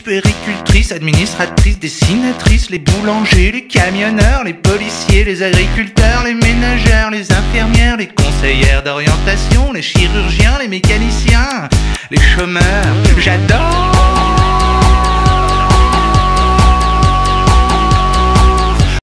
puéricultrices, administratrices, dessinatrices, les boulangers, les camionneurs, les policiers, les agriculteurs, les ménagères, les infirmières, les conseillères d'orientation, les chirurgiens, les mécaniciens, les chômeurs. J'adore